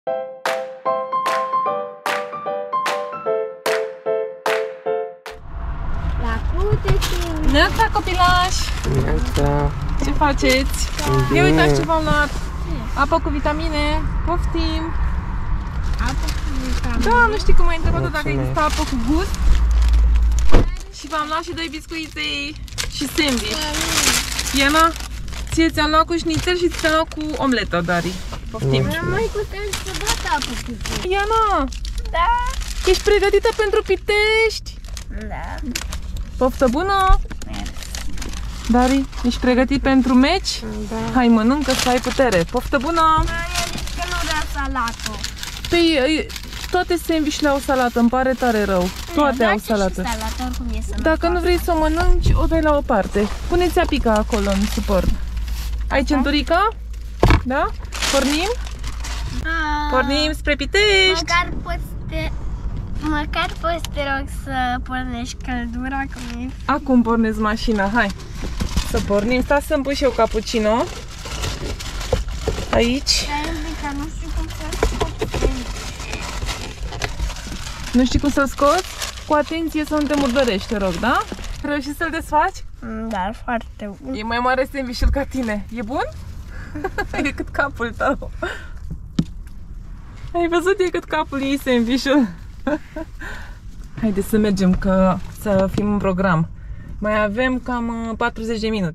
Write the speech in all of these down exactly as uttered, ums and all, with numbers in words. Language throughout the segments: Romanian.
Neața, copilași! Neața! Ce faceți? Ia uitați ce v-am luat! Apă cu vitamine! Poftim! Apă cu vitamine? Da, nu știi cum ai întrebat dacă există apă cu gust. Și v-am luat și doi biscuiței și sandwich. Iana, ție ți-am luat cu șnițel și ți-am luat cu omletă, Dari. Poftim! Mai putem să dată apă cu gust. Iana! Da! Ești pregătită pentru Pitești? Da! Poftă bună! Dari, ești pregătit pentru meci? Da. Hai, mănâncă să ai putere. Poftă bună! Mama, zici că nu vrea salată. Păi, toate sandwich-urile au salată, îmi pare tare rău. Toate au salată. salată oricum e sănătoasă. Dacă nu vrei să o mănânci, o dai la o parte. Puneți apica acolo în suport. Ai centurica? Da? Pornim? Ah, Pornim spre Pitești! Măcar poți te... Măcar poți te rog să pornești căldura cu mine. Acum pornesc mașina, hai! Să pornim, stai să-mi pun și eu cappuccino. Aici. Stai un pic, că nu știu cum să scot. Nu știi cum să-l scoți? Cu atenție să nu te murdărești, te rog, da? Reușești să-l desfaci? Da, foarte bun. E mai mare sandwich-ul ca tine. E bun? E cât capul tău. Ai văzut? E cât capul ei sandwich-ul. Haideți să mergem, că să fim în program. Mai avem cam patruzeci de minute.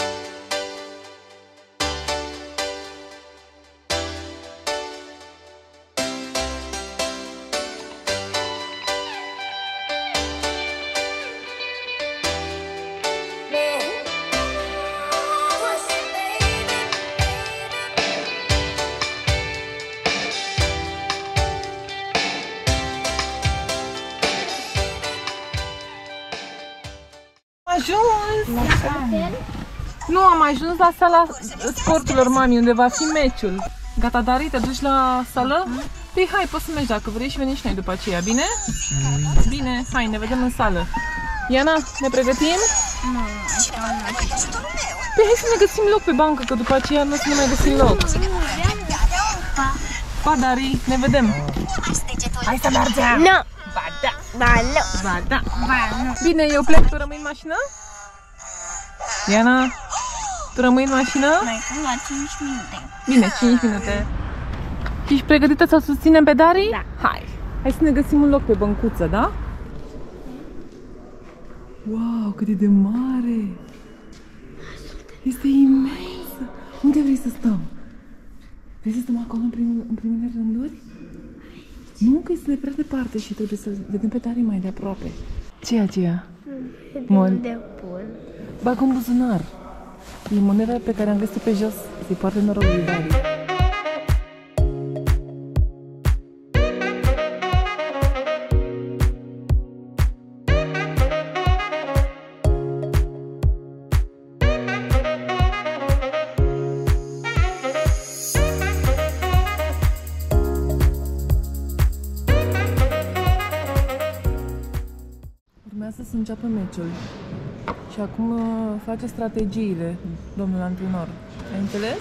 Ajuns! Nu, am ajuns la sala sporturilor, mami, unde va fi meciul. Gata, Dari, te duci la sală? Păi hai, poți să mergi dacă vrei și venim și noi după aceea, bine? Bine, hai, ne vedem în sală. Iana, ne pregătim? Nu, așa nu. Păi hai să ne găsim loc pe bancă, că după aceea nu o să ne mai găsim loc. Pa, Dari, ne vedem. Hai să mergem! Nu! Ba da! Ba nu! Ba da! Ba nu! Bine, eu plec, tu rămâi în mașină? Iana, tu rămâi în mașină? Mai cum la cinci minute. Bine, cinci minute. Ești pregătită să o susținem pe Dari? Da. Hai! Hai să ne găsim un loc pe băncuță, da? Wow, cât e de mare! Este imensă! Unde vrei să stăm? Vrei să stăm acolo în, prim, în primele rânduri? Nu, că este de prea departe și trebuie să vedem pe Dari mai de aproape. Ce e aceea? Mon... De pun. Bag în buzunar. E moneda pe care am găsit pe jos. Se poartă norocul lui Dari. Urmează să înceapă meciul. Și acum uh, face strategiile, domnul antrenor. Ai înțeles?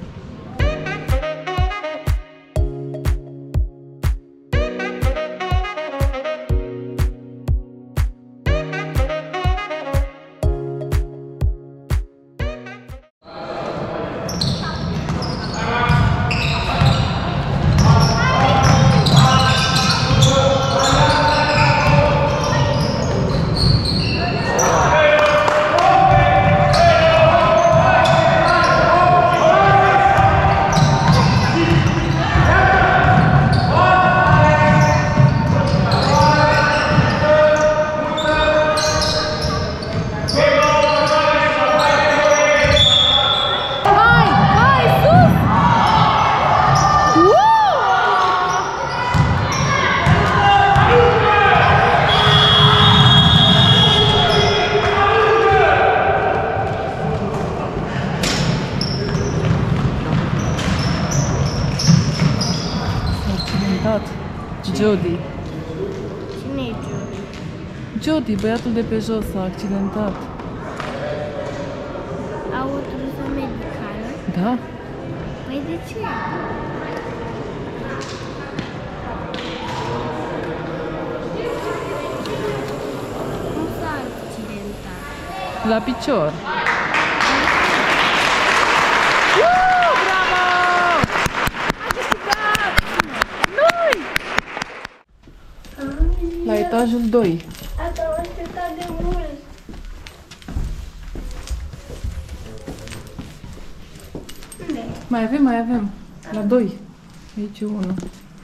Jody. Cine e Jody? Jody, băiatul de pe jos, s-a accidentat. Au o trusă medicală? Da? Păi de ce? La picior. Uh, bravo! Noi! La etajul doi. Asta am așteptat de mult. Unde? Mai avem, mai avem. La doi. Aici e unul.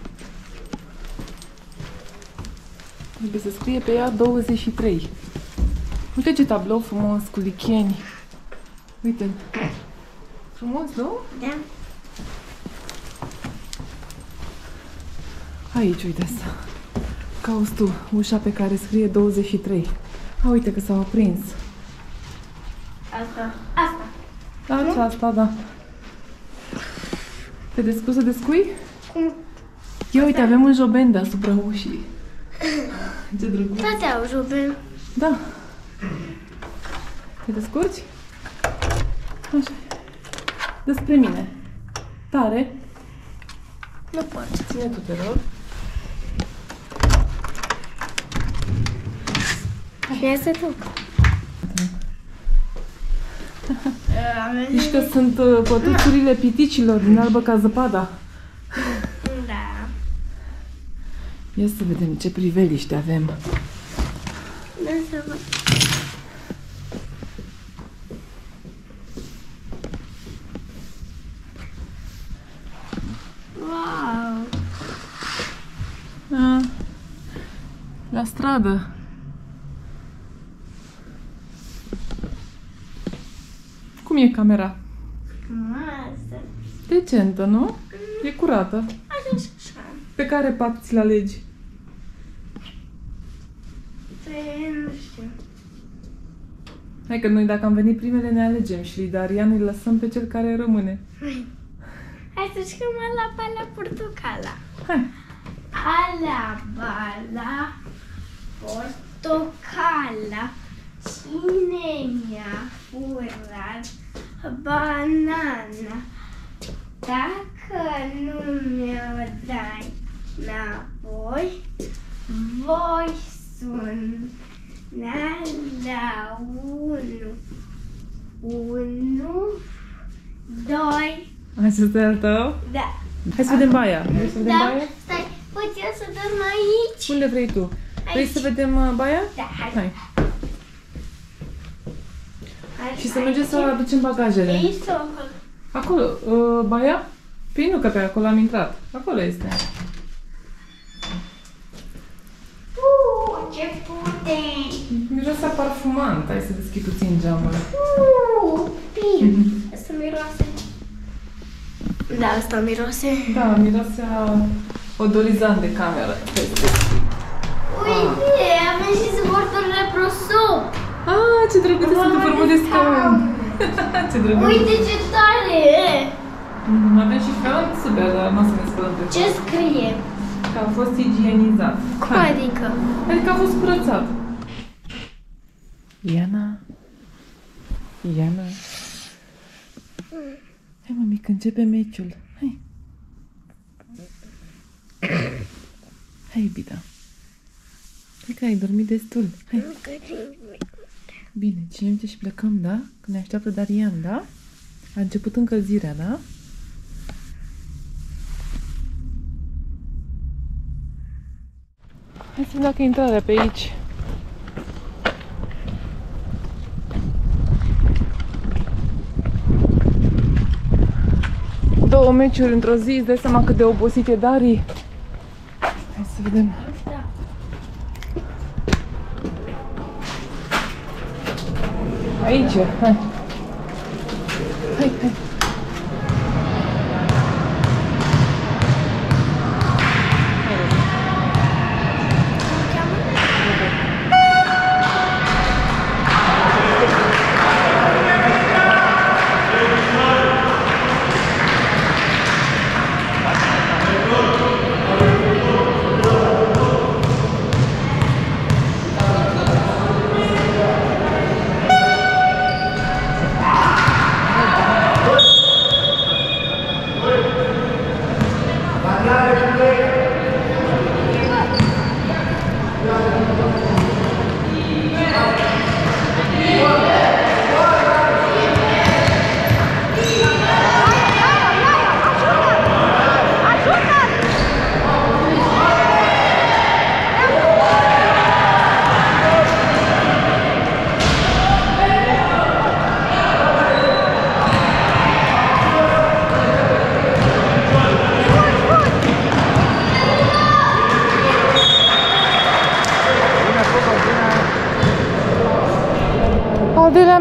Trebuie să scrie pe ea douăzeci și trei. Uite ce tablou frumos cu licheni. Uite. Frumos, nu? Da. Aici, uite asta. Cauți tu ușa pe care scrie douăzeci și trei. A, uite că s-a aprins. Asta. Asta. Da, asta, da. Te descurci să descui? Cum? Ia uite, avem un joben deasupra ușii. Ce drăguț. Toate au joben. Da. Te descurci? Așa. Despre mine. Tare. Nu pot. Ține tu, te rog. Ia să duc. Zici că sunt uh, pătuțurile piticilor din Albă ca zăpada. Da. Ia să vedem ce priveliște avem. Da, să văd. Wow! A, la stradă. Cum e camera? Frumoasă. Decentă, nu? E curată. Așa și așa. Pe care pat ți-l alegi? Pe, nu știu. Hai că noi dacă am venit primele ne alegem și lui Darian îl lăsăm pe cel care rămâne. Hai să jucăm ala bala portocala. Hai! Ala bala portocala. Cine mi-a furat banana? Dacă nu mi-o dai înapoi, voi suna la unu. Unu, doi, Acesta e al tău? da. Hai să vedem baia. Vrei să vedem Da, baia? stai, pot eu să dorm aici? Unde vrei tu? Vrei Aici. să vedem uh, baia? Da, hai. Hai. Hai, Și să hai, mergem să aici. aducem bagajele. Aici sau acolo? Acolo, uh, baia? Păi nu, că pe acolo am intrat. Acolo este. Uh, ce puternic! Miroase parfumant. Hai să deschid puțin geamul. Uh, bine. Asta miroase. Da, asta miroase. Da, miroase a odorizant de cameră. Uite, avem și suporturile prosop. Ah, ce drăguțe sunt în formă de scaun. Ce drăguț. Uite ce tare e! Mm, Avem și scaun super, dar nu o să ne spălăm pe Ce scrie? că a fost igienizat. Cum Hai. adică? Adică a fost curățat. Iana. Iana. Hai, mămică, începe meciul. Hai. Hai, iubita. Cred că ai dormit destul. Hai. Bine, cine și plecăm, da? Că ne așteaptă Darian, da? A început încălzirea, da? Hai să vedem dacă e intrarea pe aici. Două meciuri într-o zi, îți dai seama cât de obosit e Dari? Hai să vedem. Da. Aici, hai. Hai, hai.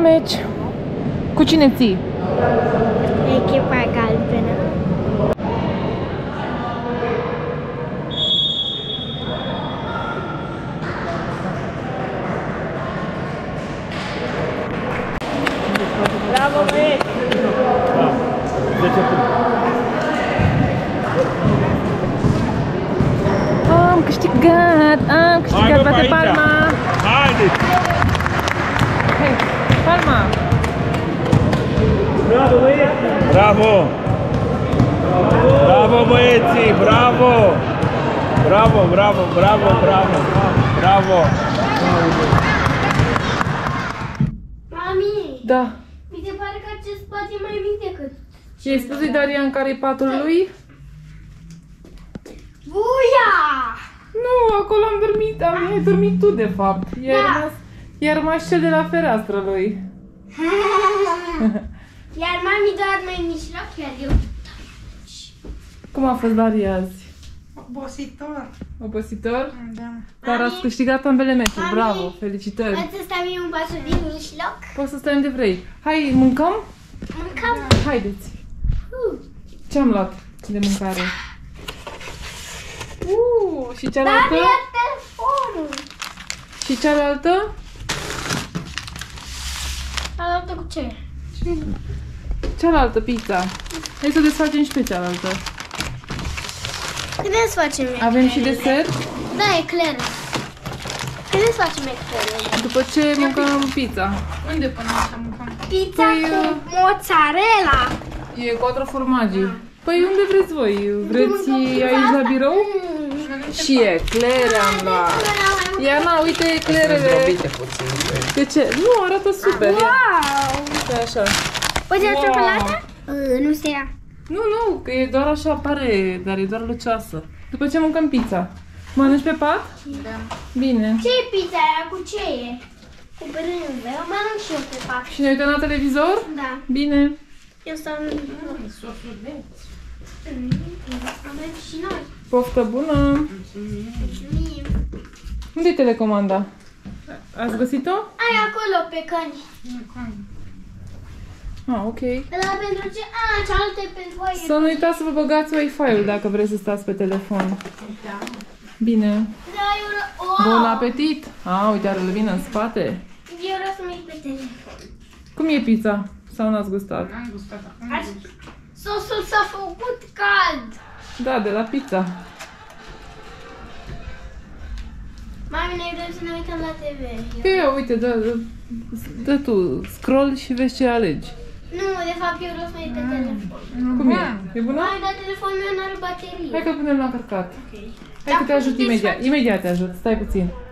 meci. Cu cine ții? Echipa galbenă. Bravo, băieți! zece puncte. Am câștigat! Am câștigat! Bate palma! Haideți! Hai, palma! Bravo, băieți! Bravo! Bravo, băieții! Bravo! Bravo, bravo, bravo, bravo! Bravo! Mami! Da. Mi se pare că acest pat e mai mic decât... Și ai spus lui Darian care e patul lui? Buia! Nu, acolo am dormit, am ai dormit tu de fapt. I-a Da. rămas, i-a rămas cel de la fereastră lui. Iar mami doarme în mijloc, iar eu... Cum a fost Daria azi? Obositor. Obositor? Da. Dar ați câștigat ambele meciuri, Mami. bravo, felicitări. Poți să stăm eu în pasul din mijloc? Poți să stai unde vrei. Hai, mâncăm? Mâncăm? Haideți. Uh. Ce am luat de mâncare? Uh, și Dar cealaltă? ia telefonul! Și cealaltă? Cealaltă cu ce? Cealaltă pizza. Hai să desfacem și pe cealaltă. Când să facem eclere? Avem și desert? Da, eclere. Când să facem eclere? După ce mâncăm pizza. Unde până așa mâncăm? Pizza Păi, cu uh, mozzarella. E quattro formaggi. Păi unde vreți voi? Vreți aici la birou? Și eclere am luat. Iana, uite eclerele. De ce? Nu, arată super. Ia. Wow! Uite așa. Poți ia Wow. ciocolată? Uh, nu se ia. Nu, nu, că e doar așa apare, dar e doar lucioasă. După ce mâncăm pizza. Mănânci pe pat? Da. Bine. Ce e pizza aia? Cu ce e? Cu brânză. Mănânc și eu pe pat. Și ne uităm la televizor? Da. Bine. Eu stau în... Avem și noi. Poftă bună. Mulțumim. Unde e telecomanda? Ați găsit-o? Ai acolo pe căni. Ah, ok. Ăla pentru ce? A, cealaltă e pentru voi. Să nu uitați să vă băgați Wi-Fi-ul dacă vreți să stați pe telefon. Bine. Da, eu vreau... Bun Oh! apetit! Ah, uite, are lumină în spate. Eu vreau să merg pe telefon. Cum e pizza? Sau n-ați gustat? N-am gustat acum. Sosul s-a făcut cald. Da, de la pizza. Mami, noi vrem să ne uităm la T V. Păi, eu, uite, dă, dă, dă tu, scroll și vezi ce alegi. Nu, de fapt eu vreau să merg pe telefon. Cum e? E bună? Mami, dar telefonul meu nu are baterie. Hai că punem la încărcat. Ok. Hai că te ajut imediat. Imediat te ajut, stai puțin.